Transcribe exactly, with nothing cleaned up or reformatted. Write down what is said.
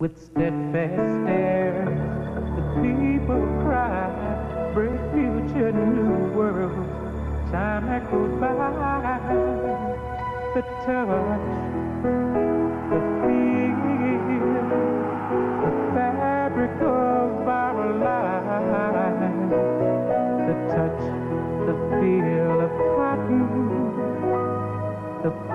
With steadfast stare, the people cry, bright future, new world. Time that goes by, the touch, the feel, the fabric of our lives. The touch, the feel of cotton, the